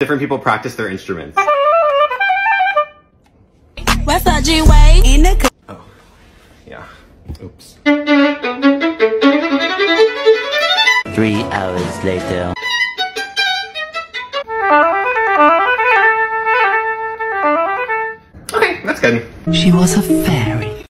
different people practice their instruments. What's up, G-Way? In the Oh, yeah. Oops. 3 hours later. Okay, that's good. She was a fairy.